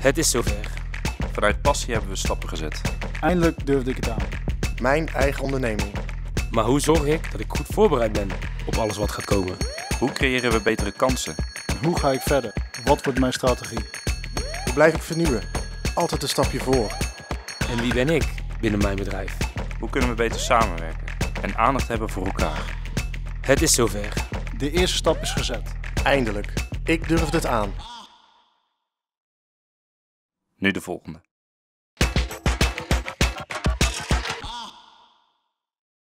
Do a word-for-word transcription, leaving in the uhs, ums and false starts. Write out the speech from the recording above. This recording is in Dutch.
Het is zover. Vanuit passie hebben we stappen gezet. Eindelijk durfde ik het aan. Mijn eigen onderneming. Maar hoe zorg ik dat ik goed voorbereid ben op alles wat gaat komen? Hoe creëren we betere kansen? En hoe ga ik verder? Wat wordt mijn strategie? Hoe blijf ik vernieuwen? Altijd een stapje voor. En wie ben ik binnen mijn bedrijf? Hoe kunnen we beter samenwerken en aandacht hebben voor elkaar? Het is zover. De eerste stap is gezet. Eindelijk. Ik durfde het aan. Nu de volgende.